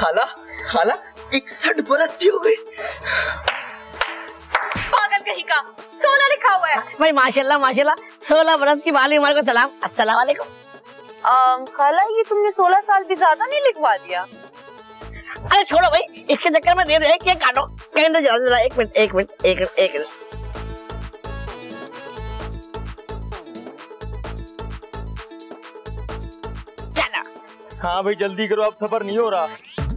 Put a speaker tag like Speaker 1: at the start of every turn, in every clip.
Speaker 1: खाला खाला 61 बरस की हो गई।
Speaker 2: पागल कहीं का, 16 लिखा हुआ है।
Speaker 3: भाई माशाल्लाह माशाल्लाह, 16 बरस की वाली उम्र को सलाम। अस्सलाम वालेकुम।
Speaker 2: खाला ये तुमने 16 साल भी ज्यादा नहीं लिखवा दिया।
Speaker 3: अरे छोड़ो भाई, इसके चक्कर में दे रहे हैं, केक काटो। कैंडल जला जरा, एक मिनट।
Speaker 4: हाँ भाई जल्दी करो, अब सफर नहीं हो रहा।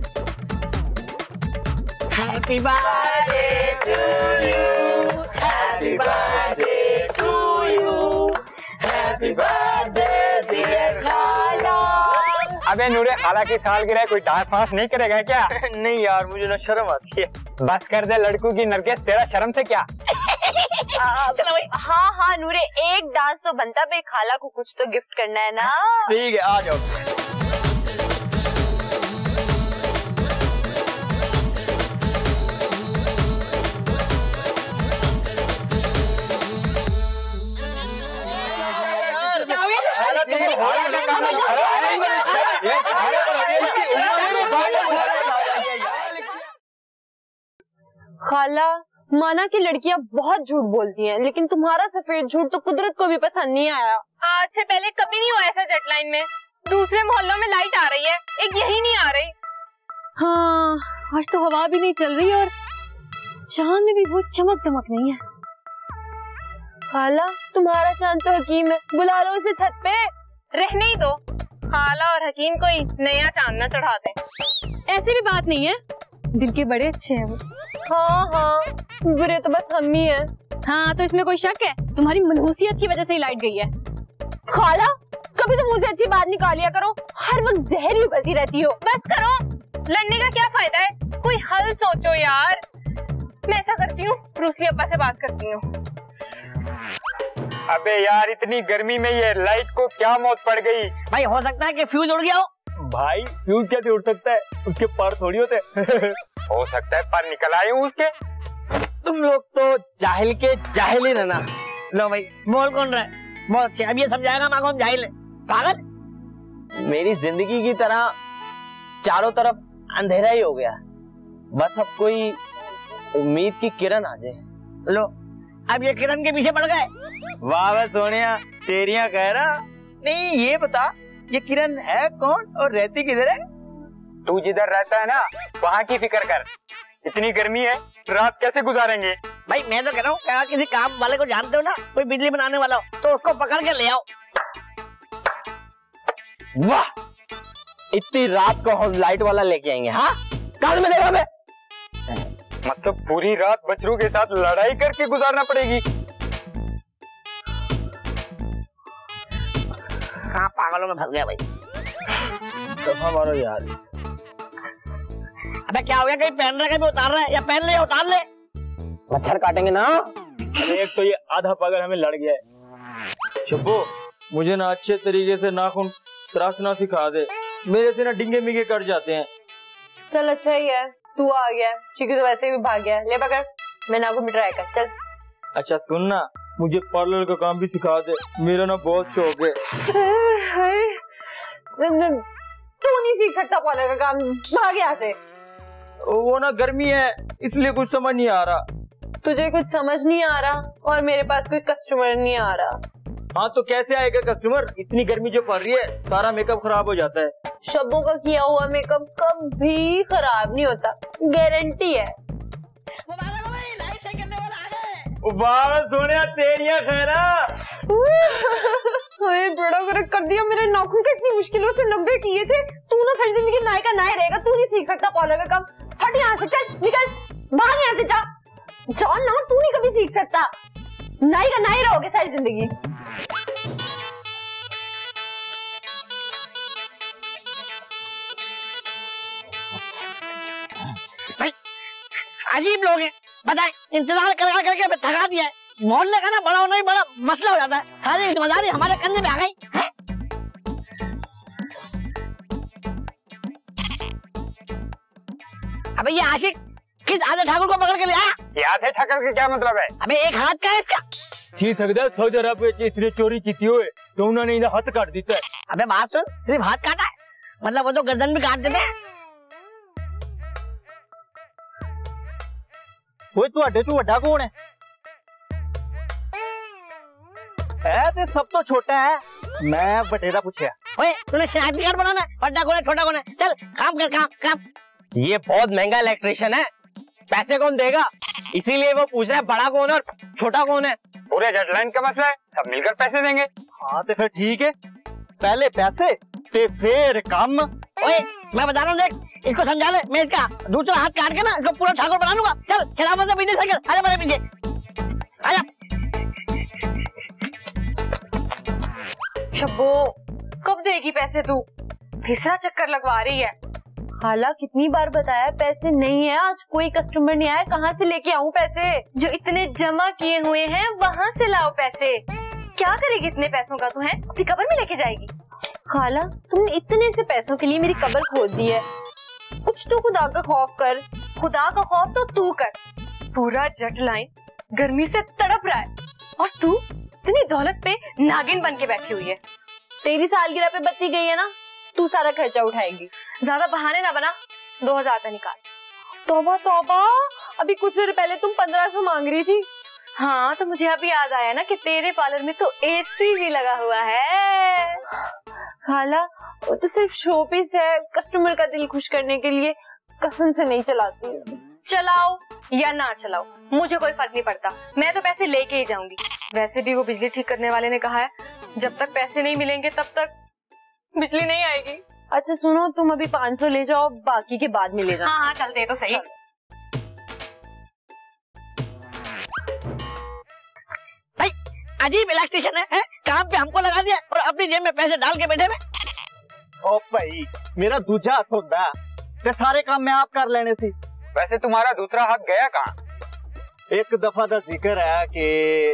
Speaker 3: Happy birthday to you, happy birthday to you, happy birthday dear खाला।
Speaker 5: अबे नूरे, खाला की सालगिरह कोई डांस वांस नहीं करेगा क्या?
Speaker 4: नहीं यार, मुझे ना शर्म आती है।
Speaker 5: बस कर दे लड़कों की नरगिस, तेरा शर्म से क्या?
Speaker 3: चलो भाई।
Speaker 2: हाँ नूरे, एक डांस तो बनता भाई, खाला को कुछ तो गिफ्ट करना है ना।
Speaker 4: ठीक है, आ जाओ।
Speaker 2: खाला, माना कि लड़कियां बहुत झूठ बोलती हैं, लेकिन तुम्हारा सफेद झूठ तो कुदरत को भी पसंद नहीं आया। आज से पहले कभी नहीं हुआ ऐसा जेटलाइन में। दूसरे मोहल्लों में लाइट आ रही है, एक यही नहीं आ रही। हाँ, आज तो हवा भी नहीं चल रही और चांद में भी वो चमक दमक नहीं है। खाला, तुम्हारा चांद तो हकीम है, बुला लो उसे छत पे। रहने ही दो, खाला और हकीम कोई नया चांद न चढ़ा दे। ऐसी भी बात नहीं है, दिल के बड़े अच्छे हैं वो। हाँ, बुरे तो बस हम ही हैं। हाँ, तो इसमें कोई शक है? तुम्हारी मनहूसियत की वजह से ही लाइट गई है। खाला, कभी तो मुझे अच्छी बात निकाल लिया करो, हर वक्त जहर ही उगलती रहती हो। बस करो, लड़ने का क्या फायदा है, कोई हल सोचो यार। मैं ऐसा करती हूँ, ब्रूस ली अब्बा से बात करती हूँ।
Speaker 5: अबे यार, इतनी गर्मी में ये लाइट को क्या मौत पड़ गई?
Speaker 3: भाई हो सकता है कि फ्यूज उड़ गया हो।
Speaker 4: भाई फ्यूज कैसे उड़ सकता है, उसके पर थोड़ी होते।
Speaker 5: हो सकता है पर निकल आए हूँ उसके।
Speaker 3: तुम लोग तो जाहिल के जाहिल ही रहना। लो भाई, बोल कौन रहा है? बहुत अच्छे, अब ये समझाएगा माँ को हम जाहिल है। पागल,
Speaker 1: मेरी जिंदगी की तरह चारों तरफ अंधेरा ही हो गया, बस अब कोई उम्मीद की किरण आ जाए।
Speaker 3: लो, अब ये किरण के पीछे पड़ गए।
Speaker 4: वाह वाह सोनिया, तेरियां कह रहा। नहीं ये बता, ये किरण है कौन और रहती किधर है?
Speaker 5: तू जिधर रहता है ना, वहाँ की फिक्र कर। इतनी गर्मी है, रात कैसे गुजारेंगे?
Speaker 3: भाई मैं तो कह रहा हूँ, क्या किसी काम वाले को जानते हो ना, कोई बिजली बनाने वाला हो तो उसको पकड़ के ले आओ।
Speaker 1: वाह, इतनी रात को हम लाइट वाला लेके आएंगे? हाँ, कल मिलेगा मैं।
Speaker 5: मतलब पूरी रात बच्चों के साथ लड़ाई करके गुजारना पड़ेगी?
Speaker 3: कहाँ पागलों में फंस गया भाई।
Speaker 4: तो हमारा यार,
Speaker 3: अबे क्या हो गया, कहीं पहन रहा है, कहीं उतार रहा है? या पहन ले या उतार ले,
Speaker 1: मच्छर काटेंगे ना।
Speaker 4: एक तो ये आधा पागल हमें लड़ गया है। शब्बू, मुझे ना अच्छे तरीके से नाखून तराशना सिखा दे, मेरे से ना डिंगे मिंगे कट जाते हैं।
Speaker 2: चल अच्छा ही है, तू आ गया, चिकू तो वैसे भी भाग गया। ले पकड़, मैं नाखून भी ट्राई कर। चल
Speaker 4: अच्छा सुनना, मुझे पार्लर का काम भी सिखा दे, मेरा ना बहुत शौक है।
Speaker 2: तू नहीं सीख सकता पार्लर का काम, भाग यहाँ से।
Speaker 4: वो ना गर्मी है, इसलिए कुछ समझ नहीं आ रहा।
Speaker 2: तुझे कुछ समझ नहीं आ रहा और मेरे पास कोई कस्टमर नहीं आ रहा।
Speaker 4: हाँ तो कैसे आएगा कस्टमर, इतनी गर्मी जो पड़ रही है, सारा मेकअप खराब हो जाता है।
Speaker 2: शब्बों का किया हुआ मेकअप कभी खराब नहीं होता, गारंटी है।
Speaker 4: वाह सोनिया, तेरियां खैरा।
Speaker 2: बड़ा गलत कर दिया, मेरे नाखून के इतनी मुश्किलों से लंबे किए थे। तू ना सारी जिंदगी नाई का नाई रहेगा, तू नहीं सीख सकता पार्लर का काम। हट यहाँ से, चल निकल, भाग यहाँ से, जा ना, तू नहीं कभी सीख सकता, नाई का नाई रहोगे सारी जिंदगी।
Speaker 3: भाई अजीब लोग हैं, बताए, इंतजार कर करके थका दिया है। मोहल्ले का ना बड़ा होना ही बड़ा मसला हो जाता है, सारी जिम्मेदारी हमारे कंधे पे आ गई। अबे ये आशिक किस आधे ठाकुर को पकड़ के ले आया?
Speaker 5: ये आधे ठाकुर का क्या मतलब है?
Speaker 3: अबे एक हाथ का है इसका।
Speaker 4: थी सकता है सऊदी अरब में इसने चोरी की थी तो उन्होंने इन्हें हाथ काट दिया है।
Speaker 3: अबे बात सुन, सिर्फ हाथ काटा है, मतलब वो तो गर्दन भी काट देते हैं।
Speaker 4: ओए ਤੁਹਾਡੇ ਤੋਂ ਵੱਡਾ ਕੌਣ ਹੈ? ਇਹ ਤੇ ਸਭ ਤੋਂ ਛੋਟਾ ਹੈ। मैं बटे का पूछा।
Speaker 3: ओए तूने स्नैप कार्ड बनाना है, बड़ा कौन है छोटा कौन है? चल काम कर, काम।
Speaker 1: ये बहुत महंगा इलेक्ट्रिशियन है, पैसे कौन देगा? इसीलिए वो पूछ रहा है बड़ा कौन है और छोटा कौन है।
Speaker 5: पूरे डेडलाइन का मसला है, सब मिलकर पैसे देंगे।
Speaker 4: हाँ तो फिर ठीक है, पहले पैसे ते फिर काम।
Speaker 3: ओए मैं बता रहा हूँ, देख इसको समझा ले, मैं इसका दूसरा हाथ काट के ना इसको पूरा ठाकुर बना लूंगा। चल चला मत पीछे साइकिल, आजा मेरे पीछे आजा।
Speaker 2: शब्बो कब देगी पैसे तू? तीसरा चक्कर लगवा रही है। खाला कितनी बार बताया पैसे नहीं है, आज कोई कस्टमर नहीं आया, कहाँ से लेके आऊं पैसे? जो इतने जमा किए हुए हैं वहाँ से लाओ पैसे। क्या करेगी इतने पैसों का तू? है अपनी कब्र में लेके जाएगी? खाला तुमने इतने से पैसों के लिए मेरी कब्र खोद दी है, कुछ तो खुदा का खौफ कर। खुदा का खौफ तो तू कर। पूरा जट लाइन गर्मी से तड़प रहा है और तू इतनी दौलत पे नागिन बन के बैठी हुई है। तेरी सालगिरह पे बत्ती गई है ना, तू सारा खर्चा उठाएगी। ज्यादा बहाने ना बना, 2000 रुपए निकाल। तौबा तौबा, अभी कुछ देर पहले तुम 1500 मांग रही थी। हाँ तो मुझे अभी याद आया ना कि तेरे पार्लर में तो एसी भी लगा हुआ है। खाला वो तो सिर्फ शो पीस है, कस्टमर का दिल खुश करने के लिए, कसम से नहीं चलाती। चलाओ या ना चलाओ मुझे कोई फर्क नहीं पड़ता, मैं तो पैसे लेके ही जाऊंगी। वैसे भी वो बिजली ठीक करने वाले ने कहा है जब तक पैसे नहीं मिलेंगे तब तक बिजली नहीं आएगी। अच्छा सुनो, तुम अभी 500 ले जाओ, बाकी के बाद में ले जाओ। हाँ चल दे तो सही।
Speaker 3: भाई अजीब इलेक्ट्रिशियन है, काम पे हमको लगा दिया और अपनी जेब में पैसे डाल के बैठे हुए।
Speaker 4: ओ भाई मेरा दूजा हाथ होता ते सारे काम मैं आप कर लेने सी।
Speaker 5: वैसे तुम्हारा दूसरा हाथ गया कहाँ?
Speaker 4: एक दफा का जिक्र है कि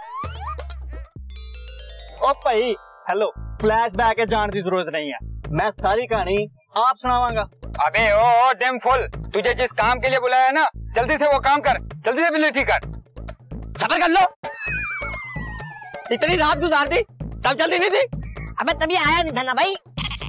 Speaker 4: ओ भाई हेलो, फ्लैशबैक जाने की जरूरत नहीं है, मैं सारी कहानी आप सुनावांगा।
Speaker 5: अबे ओ डेम फुल, तुझे जिस काम के लिए बुलाया ना, जल्दी से वो काम कर, जल्दी से बिजली ठीक कर।
Speaker 1: सबर कर लो, इतनी रात गुजार दी तब जल्दी नहीं थी?
Speaker 3: अबे तभी आया नहीं था ना भाई,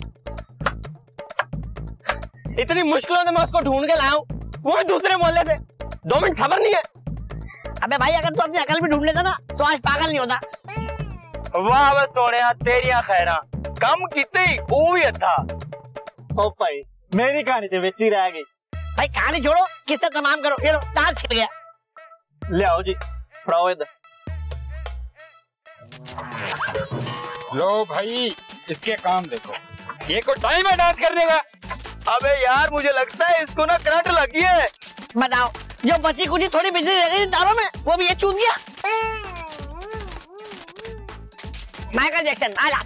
Speaker 1: इतनी मुश्किलों से मैं उसको ढूंढ के लाया हूँ, वो भी दूसरे मोहल्ले से। 2 मिनट खबर नहीं है।
Speaker 3: अबे भाई अगर तू अपनी अकल भी ढूंढ लेता ना तो आज पागल नहीं होता।
Speaker 1: वाह बस सोनिया तेरिया खैरा, कम कितनी वो भी अच्छा।
Speaker 4: ओ भाई मेरी कहानी तो विच ही रह गई।
Speaker 3: भाई कहानी छोड़ो, किस्सा तमाम करो। ये लो तार छिल गया,
Speaker 4: ले आओ जी, फड़ाओ इधर।
Speaker 5: लो भाई इसके काम देखो, ये को टाइम है डांस करने का।
Speaker 1: अबे यार मुझे लगता है इसको ना करंट लगी है।
Speaker 3: बताओ जो बची कुछ थोड़ी बिजली रह गई तारों में वो भी ये चूक गया। माइकल जैक्सन आला।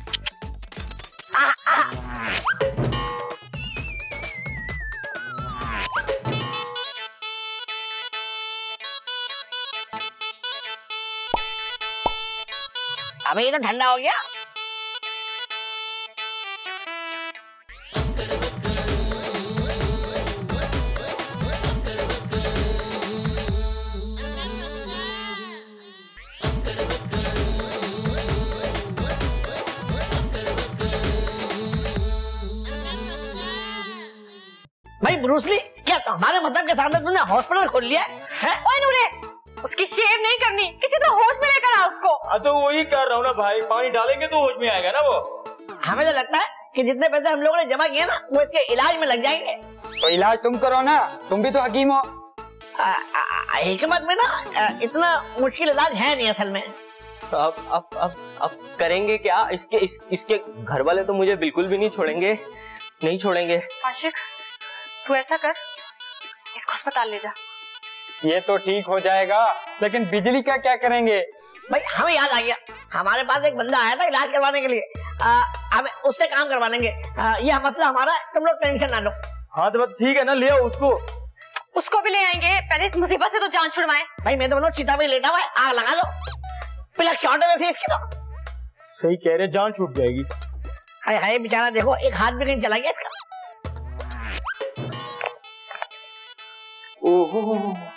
Speaker 3: अबे ये तो ठंडा हो गया। भाई ब्रूसली, क्या तो हमारे मतलब के सामने तूने हॉस्पिटल खोल लिया है?
Speaker 2: ओए नूरे, उसकी शेव नहीं करनी, किसी तरह होश में लेकर आ उसको।
Speaker 4: तो वही कर रहा हूँ ना भाई, पानी डालेंगे तो होश में आएगा ना वो।
Speaker 3: हमें तो लगता है कि जितने पैसे हम लोगों ने जमा किए ना वो इसके इलाज में लग जाएंगे।
Speaker 5: तो इलाज तुम करो ना, तुम भी तो हकीम हो।
Speaker 3: हिकमत में ना इतना मुश्किल इलाज है नहीं असल में।
Speaker 1: अब करेंगे क्या? इसके घर वाले तो मुझे बिल्कुल भी नहीं छोड़ेंगे।
Speaker 2: आशिक तू ऐसा कर, इसको अस्पताल ले जा।
Speaker 5: ये तो ठीक हो जाएगा, लेकिन बिजली का क्या करेंगे?
Speaker 3: भाई हमें याद आ गया, हमारे पास एक बंदा आया था इलाज करवाने के लिए, हमें उससे काम करवा लेंगे। यह मसला हमारा है, तुम लोग टेंशन ना लो।
Speaker 4: हाँ तो बस ठीक है ना, ले आओ
Speaker 2: उसको भी ले आएंगे, पहले इस मुसीबत से तो जान छुड़वाएं।
Speaker 3: भाई मैं तो बोलो चिता में लेटा हुआ है, आग लगा दो। पिलक शॉर्ट है वैसे इसकी तो।
Speaker 4: सही कह रहे, जान छूट जाएगी।
Speaker 3: हाय हाय बेचारा, देखो एक हाथ भी कहीं चला गया इसका।
Speaker 4: ओहो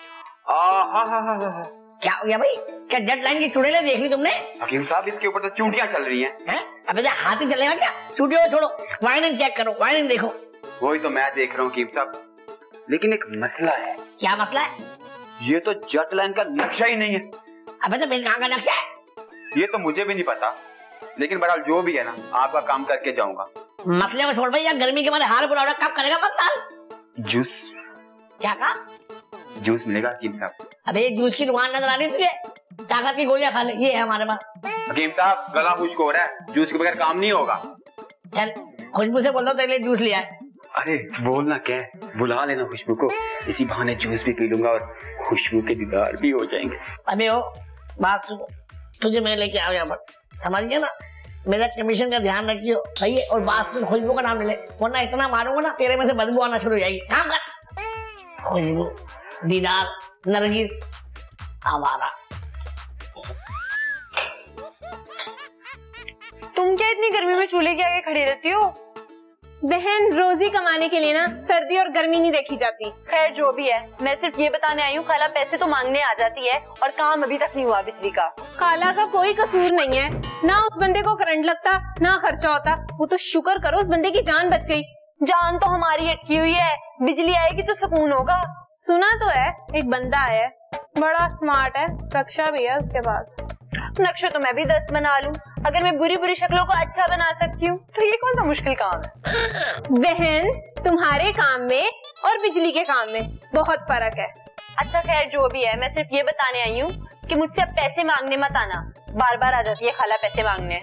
Speaker 3: क्या हो गया भाई? क्या जेट लाइन की चुड़ैलें देख ली तुमने?
Speaker 5: हकीम साहब इसके ऊपर तो चूंटियां चल रही हैं।
Speaker 3: अबे तो हाथ ही चलेगा क्या? चूड़ियों छोड़ो, वायरिंग चेक करो, वायरिंग देखो।
Speaker 5: वही तो मैं देख रहा हूँ हकीम साहब, लेकिन एक मसला है।
Speaker 3: क्या मसला है?
Speaker 6: ये तो जट लाइन का नक्शा ही नहीं है।
Speaker 3: अबे तो मेरे कहाँ का नक्शा है?
Speaker 6: ये तो मुझे भी नहीं पता, लेकिन बहरहाल जो भी है ना, आपका काम करके जाऊंगा।
Speaker 3: मसले को छोड़ भाई, यार गर्मी के मारे हार बुरा कब करेगा मतलब?
Speaker 6: जूस।
Speaker 3: क्या कहा?
Speaker 6: जूस मिलेगा हकीम साहब?
Speaker 3: अबे जूस की दुकान नजर आ रही है तुझे? ताकत की गोलियां खा ले, ये है हमारे पास।
Speaker 6: हकीम साहब गला खुश्क हो रहा है, जूस के बगैर काम नहीं होगा।
Speaker 3: चल खुशबू से बोल दो तेरे लिए जूस लिया है।
Speaker 6: अरे बोलना क्या है, बुला लेना खुशबू को, इसी बहाने जूस भी पी लूंगा और खुशबू के दीदार भी हो जाएंगे।
Speaker 3: अबे ओ बात सुनो, तुझे मैं लेके आओ यहाँ पर, समझ गया ना? मेरा कमीशन का ध्यान रखियो, सही है? और बात सुन, खुशबू का नाम ले, वरना इतना मारूंगा ना तेरे में से बदबू आना शुरू हो जाएगी। काम कर। खुशबू, दीदार, नरगिस, आवारा।
Speaker 2: तुम क्या इतनी गर्मी में चूल्हे के आगे खड़ी रहती हो? बहन, रोजी कमाने के लिए ना सर्दी और गर्मी नहीं देखी जाती। खैर जो भी है, मैं सिर्फ ये बताने आई हूँ, खाला पैसे तो मांगने आ जाती है और काम अभी तक नहीं हुआ बिजली का। खाला का कोई कसूर नहीं है, ना उस बंदे को करंट लगता ना खर्चा होता। वो तो शुक्र करो उस बंदे की जान बच गई। जान तो हमारी अटकी हुई है, बिजली आएगी तो सुकून होगा। सुना तो है एक बंदा है, बड़ा स्मार्ट है, रक्षा भी है उसके पास। नक्शा तो मैं भी 10 बना लूं, अगर मैं बुरी बुरी शक्लों को अच्छा बना सकती हूँ तो ये कौन सा मुश्किल काम है? बहन, तुम्हारे काम में और बिजली के काम में बहुत फर्क है। अच्छा खैर जो भी है, मैं सिर्फ ये बताने आई हूँ कि मुझसे अब पैसे मांगने मत आना, बार बार आ जाती है खाला पैसे मांगने।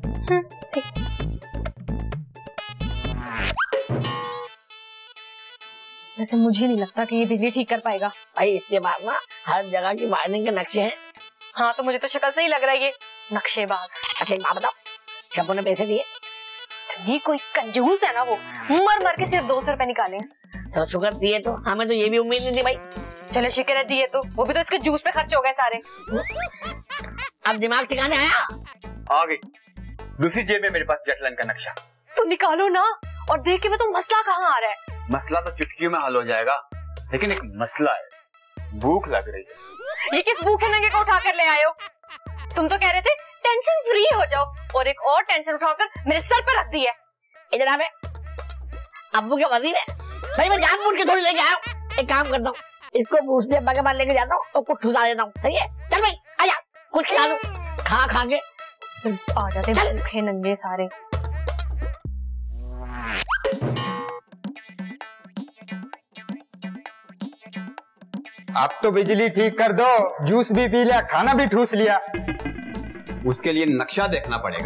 Speaker 2: वैसे मुझे नहीं लगता कि ये बिजली ठीक कर पाएगा।
Speaker 3: भाई इसके बाद ना हर जगह की वायरिंग के नक्शे हैं।
Speaker 2: हाँ तो मुझे तो शक्ल से ही लग रहा है ये नक्शेबाज।
Speaker 3: अच्छा एक बात बताओ, शब्बू ने पैसे दिए?
Speaker 2: ये कोई कंजूस है ना, वो मर मर के सिर्फ 200 रुपए निकाले।
Speaker 3: चलो शुक्र दिए, तो हमें तो ये भी उम्मीद नहीं थी भाई।
Speaker 2: चलो शुक्र है दिए, तो वो भी तो इसके जूस पे खर्च हो गए सारे।
Speaker 3: अब दिमाग ठिकाने आया?
Speaker 6: आ गई दूसरी जेब में मेरे पास जट लाइन का नक्शा।
Speaker 2: तो निकालो ना और देख के मैं तो मसला कहाँ आ रहा है।
Speaker 6: मसला तो चुटकियों में हल हो जाएगा, लेकिन एक मसला है, भूख लग रही है।
Speaker 2: ये किस भूखे नंगे को उठा कर ले आए हो? तुम तो कह रहे थे टेंशन फ्री हो जाओ, और एक और टेंशन उठाकर मेरे सर पर रख दी है।
Speaker 3: इधर आ बे, अब्बू के वजीर है भाई, मैं जानबूझ के थोड़ी लेके आया हूँ। एक काम करता हूँ, इसको पूछने के बाद लेके जाता हूँ और कुछ ठुसा देता हूँ, सही है? चल भाई आजा, कुछ खिला दो, खा खा के
Speaker 2: आ जाते भूखे नंगे सारे।
Speaker 5: अब तो बिजली ठीक कर दो, जूस भी पी लिया, खाना भी ठूस लिया।
Speaker 6: उसके लिए नक्शा देखना पड़ेगा।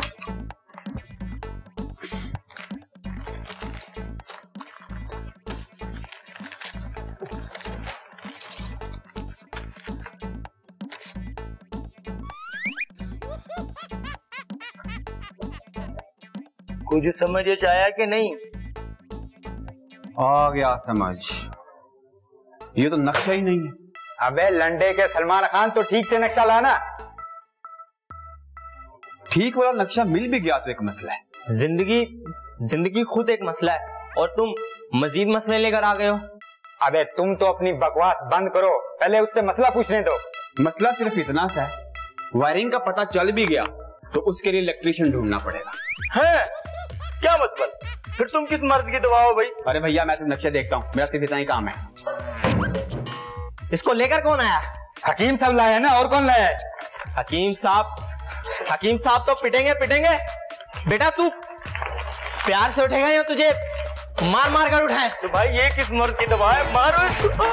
Speaker 4: कुछ समझ आया कि नहीं?
Speaker 6: आ गया समझ, ये तो नक्शा ही नहीं है।
Speaker 5: अबे लंडे के सलमान खान, तो ठीक से नक्शा लाना।
Speaker 6: ठीक वाला नक्शा मिल भी गया तो एक मसला है।
Speaker 1: जिंदगी खुद एक मसला है और तुम मजीद मसले लेकर आ गए हो।
Speaker 5: अबे तुम तो अपनी बकवास बंद करो, पहले उससे मसला पूछने दो।
Speaker 6: मसला सिर्फ इतना सा है, वायरिंग का पता चल भी गया तो उसके लिए इलेक्ट्रीशियन ढूंढना पड़ेगा।
Speaker 4: है क्या मतलब? फिर तुम किस मर्ज की दवा हो भाई?
Speaker 6: अरे भैया मैं तो नक्शा देखता हूँ, मेरा सिर्फ इतना ही काम है।
Speaker 1: इसको लेकर कौन आया?
Speaker 5: हकीम साहब लाया ना, और कौन लाया है?
Speaker 1: हकीम साहब तो पिटेंगे। बेटा तू प्यार से उठेगा या तुझे मार मार कर उठाए?
Speaker 4: तो भाई ये किस मर्ज की दवा है? मारो इसको।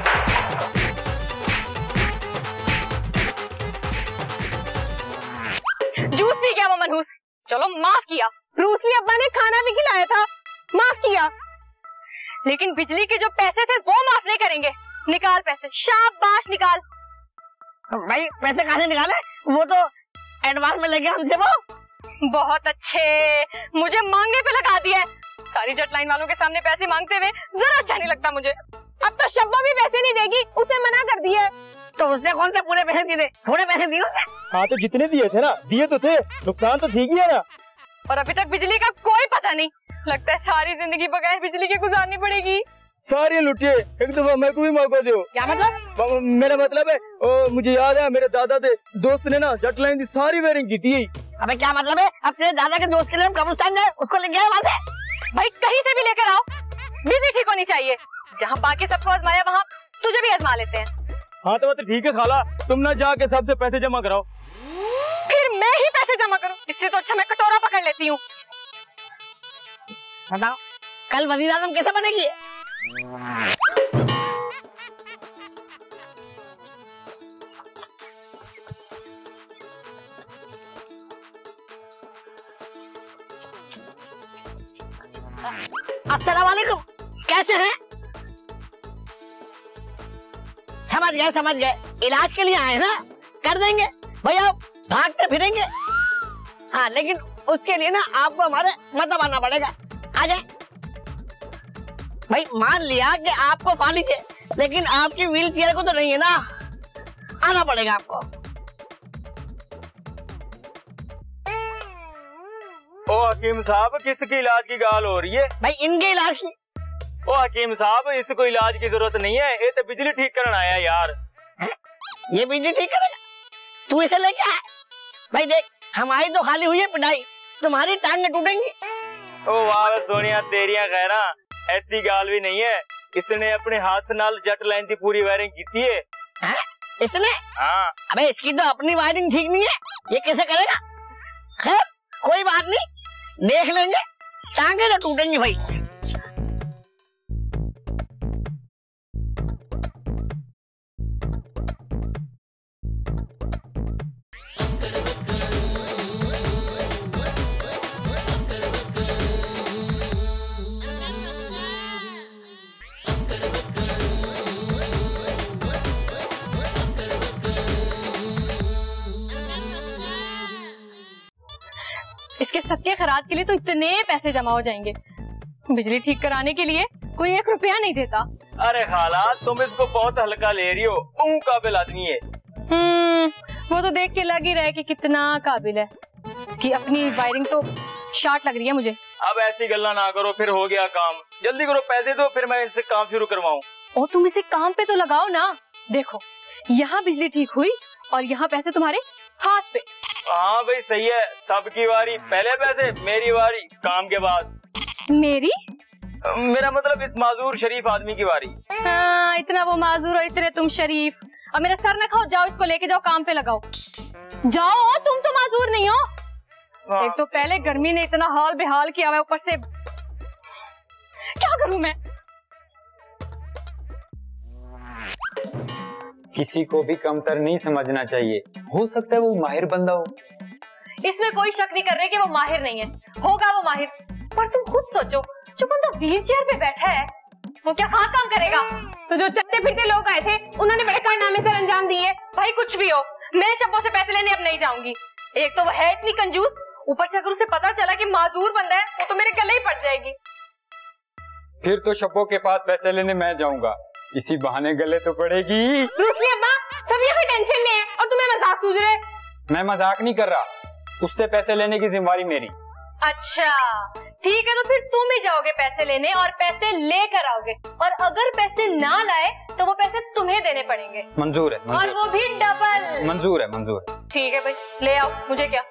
Speaker 2: जूस पी गया वो मनहूस, चलो माफ किया। रूसली अब्बा ने खाना भी खिलाया था, माफ किया। लेकिन बिजली के जो पैसे थे वो माफ नहीं करेंगे। निकाल पैसे, शाबाश निकाल।
Speaker 3: भाई पैसे कहाँ से निकाले? वो तो एडवांस में लेके हमसे वो।
Speaker 2: बहुत अच्छे, मुझे मांगने पे लगा दिया है। सारी जट लाइन वालों के सामने पैसे मांगते हुए जरा अच्छा नहीं लगता मुझे। अब तो शब्बा भी पैसे नहीं देगी, उसने मना कर दिया है।
Speaker 3: तो उसने कौन से पूरे पैसे दिए? थोड़े पैसे दिए?
Speaker 4: हाँ तो जितने दिए थे ना, दिए तो थे, नुकसान तो ठीक ही है ना।
Speaker 2: और अभी तक बिजली का कोई पता नहीं। लगता है सारी जिंदगी बगैर बिजली के गुजारनी पड़ेगी।
Speaker 4: सारे लुटिए, एक दफा मेरे को भी मौका दो।
Speaker 3: क्या मतलब?
Speaker 4: मेरा मतलब है, मुझे याद है मेरे दादा के दोस्त ने ना जट लाइन की सारी वायरिंग की थी।
Speaker 3: अबे क्या मतलब है? अब तेरे दादा के दोस्त के लिए हम कब्रिस्तान जाए, उसको लेके आए वहाँ से?
Speaker 2: भाई कहीं से भी लेकर आओ, बिजली ठीक होनी चाहिए। जहाँ बाकी सबको आजमाया वहाँ तुझे भी आजमा लेते हैं।
Speaker 4: हाँ तो ठीक है खाला, तुम ना जाके सबसे पैसे जमा कराओ।
Speaker 2: फिर मैं ही पैसे जमा करूं? इससे तो अच्छा मैं कटोरा पकड़ लेती हूँ।
Speaker 3: बताओ कल वजीर आजम कैसे बनेगी? अस्सलाम वालेकुम, कैसे हैं? समझ गए, इलाज के लिए आए ना, कर देंगे भैया, भागते फिरेंगे। हाँ लेकिन उसके लिए ना आपको हमारे मतलब आना पड़ेगा। आ जाए भाई, मान लिया कि आपको पा लीजिए, लेकिन आपकी व्हील चेयर को तो नहीं है ना, आना पड़ेगा आपको।
Speaker 4: ओ हकीम साहब, किसकी इलाज की गाल हो रही है?
Speaker 3: भाई इनके इलाज की।
Speaker 4: ओ हकीम साहब, इसको इलाज की जरूरत नहीं है, ये तो बिजली ठीक करना आया यार।
Speaker 3: ये बिजली ठीक करेगा? तू इसे लेके आया? भाई देख, हमारी तो खाली हुई है पिटाई, तुम्हारी टांगे टूटेंगी।
Speaker 4: ओ वाह सोनिया, तेरिया खैरा, ऐसी गाल भी नहीं है। इसने अपने हाथ नाल जट लाइन की पूरी वायरिंग की है।
Speaker 3: इसने?
Speaker 4: हाँ।
Speaker 3: अबे इसकी तो अपनी वायरिंग ठीक नहीं है, ये कैसे करेगा? खैर कोई बात नहीं, देख लेंगे, टांगे तो टूटेंगी भाई।
Speaker 2: इसके सबके खराज के लिए तो इतने पैसे जमा हो जाएंगे, बिजली ठीक कराने के लिए कोई 1 रुपया नहीं देता।
Speaker 4: अरे खाला, तुम इसको बहुत हल्का ले रही हो, वो काबिल आदमी है।
Speaker 2: वो तो देख के लग ही रहा है कि कितना काबिल है। इसकी अपनी वायरिंग तो शार्ट लग रही है मुझे।
Speaker 4: अब ऐसी गल्ला ना करो, फिर हो गया काम। जल्दी करो, पैसे दो, फिर मैं इनसे काम शुरू करवाऊं।
Speaker 2: और तुम इसे काम पे तो लगाओ ना। देखो यहाँ बिजली ठीक हुई और यहाँ पैसे तुम्हारे हाथ पे।
Speaker 4: हाँ भाई सही है, सबकी वारी पहले पैसे, मेरी वारी काम के बाद।
Speaker 2: मेरी?
Speaker 4: मेरा मतलब इस माजूर शरीफ आदमी की वारी।
Speaker 2: हाँ, इतना वो माजूर और इतने तुम शरीफ। अब मेरा सर न खाओ, जाओ इसको लेके जाओ, काम पे लगाओ। जाओ, तुम तो माजूर नहीं हो। हाँ। एक तो पहले गर्मी ने इतना हाल बेहाल किया हुआ, ऊपर से क्या करूं मैं?
Speaker 5: किसी को भी कमतर नहीं समझना चाहिए, हो सकता है वो माहिर बंदा हो।
Speaker 2: इसमें कोई शक नहीं कर रहे कि वो माहिर नहीं है, होगा वो माहिर। पर तुम खुद सोचो, जो बंदा व्हील चेयर पे बैठा है वो क्या कहाँ काम करेगा? तो जो चलते फिरते लोग आए थे उन्होंने बड़े कारनामे सर अंजाम दिए। भाई कुछ भी हो, मैं शब्बों से पैसे लेने अब नहीं जाऊंगी। एक तो वो है इतनी कंजूस, ऊपर से अगर उसे पता चला कि माजूर बंदा है वो तो मेरे गले ही पड़ जाएगी।
Speaker 5: फिर तो शब्बों के पास पैसे लेने मैं जाऊंगा, इसी बहाने गले तो पड़ेगी।
Speaker 2: रूसली अब्बा, सब यहाँ टेंशन में है और तुम्हें मजाक सूझ रहे।
Speaker 5: मैं मजाक नहीं कर रहा, उससे पैसे लेने की जिम्मेवारी मेरी। अच्छा
Speaker 2: ठीक है, तो फिर तुम ही जाओगे पैसे लेने और पैसे लेकर आओगे, और अगर पैसे ना लाए तो वो पैसे तुम्हें देने पड़ेंगे।
Speaker 5: मंजूर है, मंजूर।
Speaker 2: और वो भी डबल।
Speaker 5: मंजूर है, मंजूर है।
Speaker 2: ठीक है भाई, ले आओ, मुझे क्या।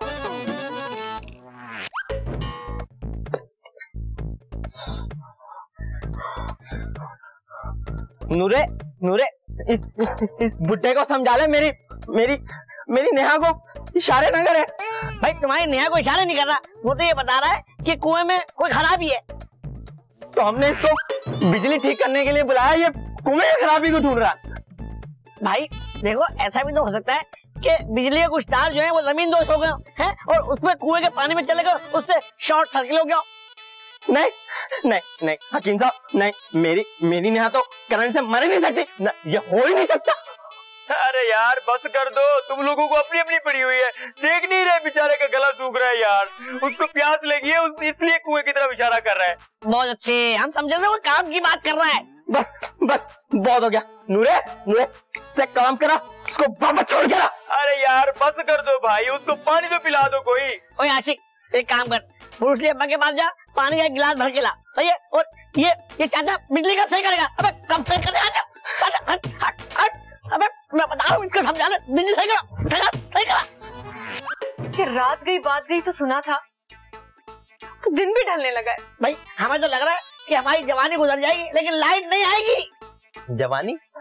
Speaker 1: नूरे, नूरे, इस बुड्ढे को समझा ले, मेरी नेहा को इशारे न करे।
Speaker 3: भाई तुम्हारी नेहा को इशारे नहीं कर रहा, वो तो ये बता रहा है कि कुएं में कोई खराबी है।
Speaker 1: तो हमने इसको बिजली ठीक करने के लिए बुलाया, ये कुएं में खराबी को ढूंढ रहा।
Speaker 3: भाई देखो, ऐसा भी तो हो सकता है कि बिजली के कुछ तार जो है वो जमीन दोष हो गए हैं और उसमें कुएं के पानी में चले गए, उससे शॉर्ट सर्किट हो गया।
Speaker 1: नहीं नहीं नहीं हकीम साहब, नहीं, मेरी नेहा तो करंट से मर ही नहीं सकती, ये हो ही नहीं सकता।
Speaker 4: अरे यार बस कर दो, तुम लोगों को अपनी अपनी पड़ी हुई है, देख नहीं रहे बेचारे का गला सूख रहा है यार, उसको प्यास लगी है, इसलिए कुएं की तरफ इशारा कर रहा है।
Speaker 3: बहुत अच्छे, हम समझे थे वो काम की बात कर रहा है।
Speaker 1: बस बहुत हो गया। नूरे से काम करा, उसको वापस छोड़ के।
Speaker 4: अरे यार बस कर दो भाई, उसको पानी तो पिला दो कोई।
Speaker 3: ओए आशिक, एक काम कर, पुरुष अब्बा के पास जा, पानी का एक गिलास भर के ला, सही है? और ये चाचा बिजली कब सही करेगा? अबे कब सही करेगा? हट, अबे मैं बता रहा हूँ, इसको समझा ले, बिजली सही करा।
Speaker 2: कि रात गई बात गई तो सुना था, तो दिन भी ढलने लगा है।
Speaker 3: भाई हमें तो लग रहा है कि हमारी जवानी गुजर जाएगी, लेकिन लाइट नहीं आएगी।
Speaker 1: जवानी?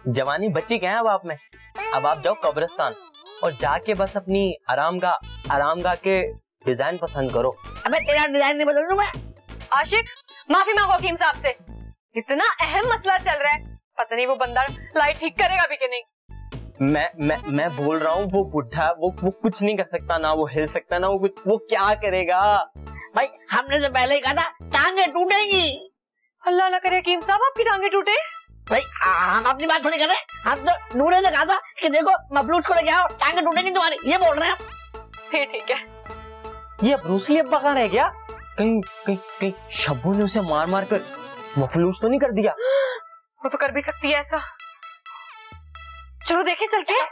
Speaker 1: जवानी बची क्या है अब आप में। अब आप जाओ कब्रिस्तान और जाके बस अपनी आरामगाह के डिजाइन पसंद करो।
Speaker 3: अबे तेरा डिजाइन नहीं बदल दूं मैं।
Speaker 2: आशिक, माफी मांगो हकीम साहब से। इतना अहम मसला चल रहा है, पता नहीं वो बंदा लाइट ठीक करेगा भी कि नहीं।
Speaker 1: मैं बोल रहा हूँ वो बुढ़ा वो कुछ नहीं कर सकता, ना वो हिल सकता ना वो कुछ, वो क्या करेगा।
Speaker 3: भाई हमने तो पहले ही कहा था टांगे टूटेंगी।
Speaker 2: अल्लाह ना करे हकीम साहब आपकी टांगे टूटे।
Speaker 3: भाई हम अपनी बात थोड़ी कर रहे हैं, हम तो दूल्हे से कहा था कि देखो मफलूज को लेके आओ, टांगे टूटेंगी तुम्हारी, ये बोल रहे हैं हम।
Speaker 2: फिर ठीक है।
Speaker 1: ये ब्रूसली अब्बा कहाँ रह गया? कहीं शब्बू ने उसे मार मार कर मफलूज तो नहीं कर दिया?
Speaker 2: वो तो कर भी सकती है ऐसा। चलो देखें चल के।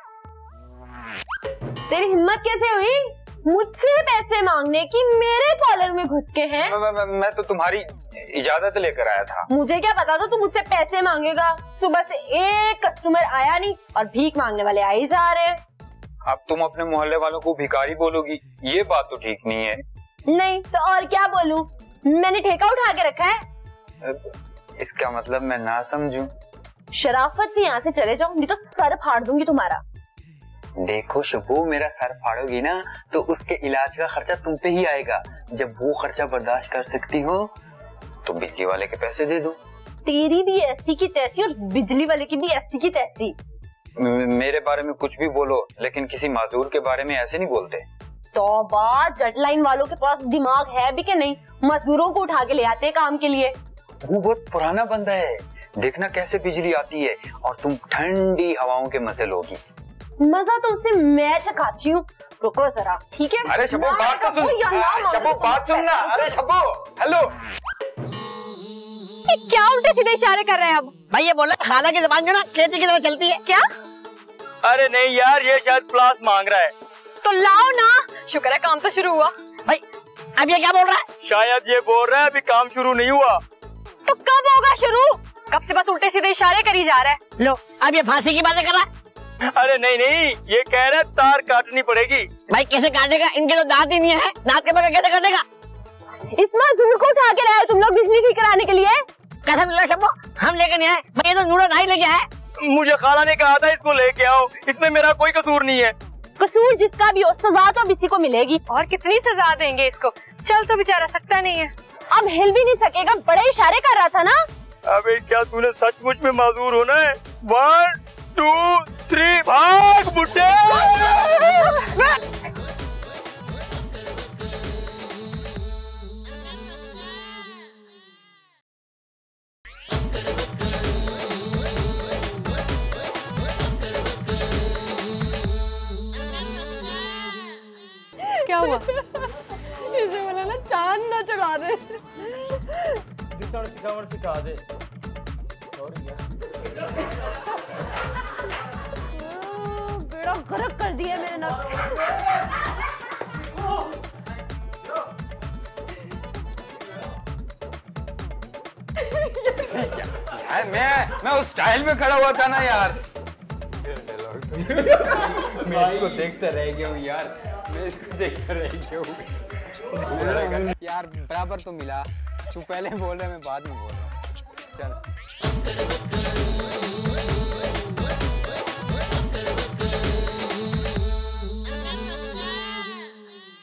Speaker 7: तेरी हिम्मत कैसे हुई मुझसे पैसे मांगने की, मेरे कॉलर में घुस के हैं?
Speaker 5: मैं तो तुम्हारी इजाजत लेकर आया था।
Speaker 7: मुझे क्या पता था तू मुझसे पैसे मांगेगा। सुबह से एक कस्टमर आया नहीं और भीख मांगने वाले आ ही जा रहे हैं।
Speaker 5: अब तुम अपने मोहल्ले वालों को भिखारी बोलोगी, ये बात तो ठीक नहीं है।
Speaker 7: नहीं तो और क्या बोलूं, मैंने ठेका उठा के रखा है।
Speaker 5: इसका मतलब मैं ना समझूं।
Speaker 7: शराफत से यहाँ से चले जाओ, नहीं तो सर फाड़ दूंगी तुम्हारा।
Speaker 5: देखो शुभू, मेरा सर फाड़ोगी ना तो उसके इलाज का खर्चा तुम पे ही आएगा। जब वो खर्चा बर्दाश्त कर सकती हो तो बिजली वाले के पैसे दे दो।
Speaker 7: तेरी भी ऐसी की तैसी और बिजली वाले की भी ऐसी की तैसी।
Speaker 5: मेरे बारे में कुछ भी बोलो, लेकिन किसी माजूर के बारे में ऐसे नहीं बोलते।
Speaker 7: तौबा, जेट लाइन वालों के पास दिमाग है भी कि नहीं, मजदूरों को उठा के ले आते हैं काम के लिए।
Speaker 5: वो बहुत पुराना बंदा है, देखना कैसे बिजली आती है और तुम ठंडी हवाओं के मजे लोगी।
Speaker 7: मजा तो उससे मैं चखाती हूँ, रुको जरा। ठीक है?
Speaker 5: अरे शब्बू बात तो सुन, शब्बू बात सुन ना। अरे शब्बू, हेलो।
Speaker 2: क्या उल्टे सीधे इशारे कर रहे हैं अब?
Speaker 3: भाई ये बोला खाला की जबान जो ना खेती की तरह चलती है।
Speaker 2: क्या?
Speaker 4: अरे नहीं यार, ये शायद प्लास मांग रहा है।
Speaker 2: तो लाओ ना। शुक्र है काम तो शुरू हुआ।
Speaker 3: भाई अब ये क्या बोल रहा है?
Speaker 4: शायद ये बोल रहा है अभी काम शुरू नहीं हुआ।
Speaker 2: तो कब होगा शुरू? कब से बस उल्टे सीधे इशारे करी जा रहा है।
Speaker 3: लो अब ये फांसी की बातें कर रहा है।
Speaker 4: अरे नहीं नहीं, ये कह रहा है तार काटनी पड़ेगी।
Speaker 3: भाई कैसे काटेगा, इनके तो दांत ही नहीं है, दांत के बगैर कैसे काटेगा?
Speaker 7: इस मजदूर को उठा के लाए हो तुम लोग बिजली ठीक कराने के लिए?
Speaker 3: कसम ले शब्बू, हम लेकर नहीं आए भाई, ये तो नूरा नहीं लेके आए।
Speaker 4: मुझे खाला ने कहा था इसको लेके आओ, इसमें मेरा कोई कसूर नहीं है।
Speaker 7: कसूर जिसका भी हो, सजा तो अब इसी को मिलेगी।
Speaker 2: और कितनी सजा देंगे इसको, चल तो बेचारा सकता नहीं है।
Speaker 7: अब हिल भी नहीं सकेगा, बड़े इशारे कर रहा था ना।
Speaker 4: अबे क्या तूने सचमुच में माजूर होना है? 1 2 3 भाग बुड्ढे।
Speaker 2: क्या हुआ? इसे बोला ना चांद ना चढ़ा दे।
Speaker 4: सिखा दे।
Speaker 7: बेड़ा गर्क कर दिया मेरे नक।
Speaker 5: मैं उस स्टाइल में खड़ा हुआ था ना यार। मैं इसको देखता रह गया हूँ यार, मैं इसको देखता रह गया हूँ यार। बराबर तो मिला, तू पहले बोल रहा है, मैं बाद में बोल रहा हूँ। चल।